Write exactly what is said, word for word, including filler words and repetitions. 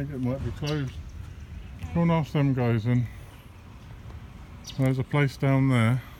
think it might be closed. Go and ask them guys then. There's a place down there.